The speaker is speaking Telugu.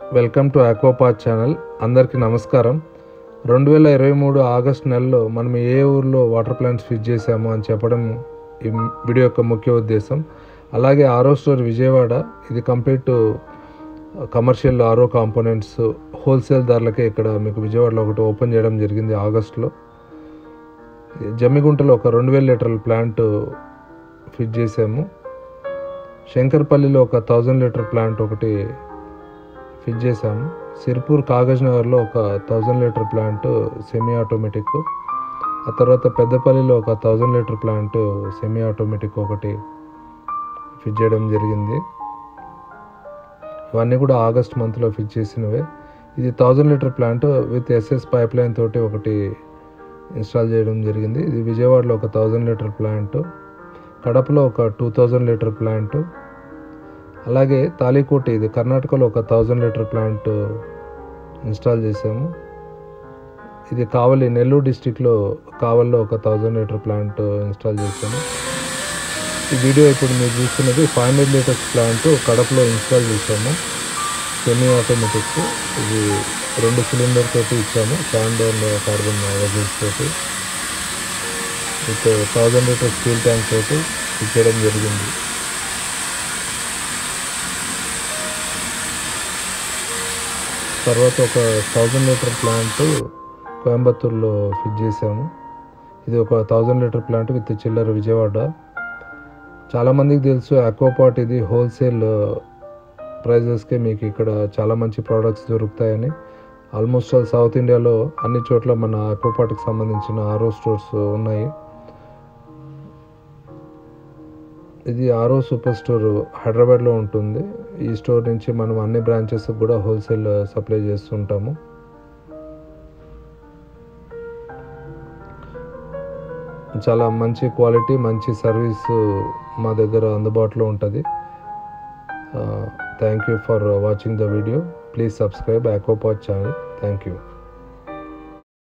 Welcome to ఆక్వాపాత్ channel. అందరికీ నమస్కారం. 2023 ఆగస్ట్ నెలలో మనం ఏ ఊర్లో వాటర్ ప్లాంట్స్ ఫిట్ చేసామో అని చెప్పడం ఈ వీడియో యొక్క ముఖ్య ఉద్దేశం. అలాగే ఆరో స్టోర్ విజయవాడ, ఇది complete commercial RO components wholesale ధరలకే ఇక్కడ మీకు విజయవాడలో ఒకటి ఓపెన్ చేయడం జరిగింది ఆగస్టులో. జమ్మిగుంటలో ఒక 2000 లీటర్ల ప్లాంట్ ఫిట్ చేసాము. శంకర్పల్లిలో ఒక 1000 లీటర్ ప్లాంట్ ఒకటి ఫిట్ చేసాము. సిర్పూర్ కాగజ్ నగర్లో ఒక 1000 లీటర్ ప్లాంట్ సెమీ ఆటోమేటిక్, ఆ తర్వాత పెద్దపల్లిలో ఒక 1000 లీటర్ ప్లాంట్ సెమీ ఆటోమేటిక్ ఒకటి ఫిట్ చేయడం జరిగింది. ఇవన్నీ కూడా ఆగస్ట్ మంత్లో ఫిట్ చేసినవే. ఇది 1000 litre plant with SS pipe line తోటి ఒకటి ఇన్స్టాల్ చేయడం జరిగింది. ఇది విజయవాడలో ఒక 1000 లీటర్ ప్లాంట్, కడపలో ఒక 2000 లీటర్ ప్లాంట్, అలాగే తాళికోటి ఇది కర్ణాటకలో ఒక 1000 లీటర్ ప్లాంట్ ఇన్స్టాల్ చేసాము. ఇది కావలి నెల్లూరు డిస్టిక్లో కావలిలో ఒక 1000 లీటర్ ప్లాంట్ ఇన్స్టాల్ చేసాము. ఈ వీడియో ఇప్పుడు మీరు చూస్తున్నది 500 లీటర్స్ ప్లాంట్ కడపలో ఇన్స్టాల్ చేసాము, సెమీ ఆటోమేటిక్. ఇది 2 సిలిండర్ తోటి ఇచ్చాము, శాండ్ అండ్ కార్బన్ వెజల్స్ తోటి విత్ 1000 లీటర్ స్టీల్ ట్యాంక్ తోటి ఇచ్చేయడం జరిగింది. తర్వాత ఒక 1000 లీటర్ ప్లాంట్ కోయంబత్తూరులో ఫిట్ చేసాము. ఇది ఒక 1000 లీటర్ ప్లాంట్ విత్ చిల్లర విజయవాడ. చాలామందికి తెలుసు ఆక్వాపాట్ ఇది హోల్సేల్ ప్రైజెస్కే మీకు ఇక్కడ చాలా మంచి ప్రోడక్ట్స్ దొరుకుతాయని. ఆల్మోస్ట్ ఆల్ సౌత్ ఇండియాలో అన్ని చోట్ల మన ఆక్వాపాట్కి సంబంధించిన ఆరో స్టోర్స్ ఉన్నాయి. ఇది ఆరో సూపర్ స్టోర్ హైదరాబాద్లో ఉంటుంది. ఈ స్టోర్ నుంచి మనం అన్ని బ్రాంచెస్ కూడా హోల్సేల్ సప్లై చేస్తుంటాము. చాలా మంచి క్వాలిటీ, మంచి సర్వీస్ మా దగ్గర అందుబాటులో ఉంటుంది. Thank you for watching the video. Please subscribe aquapath channel. Thank you.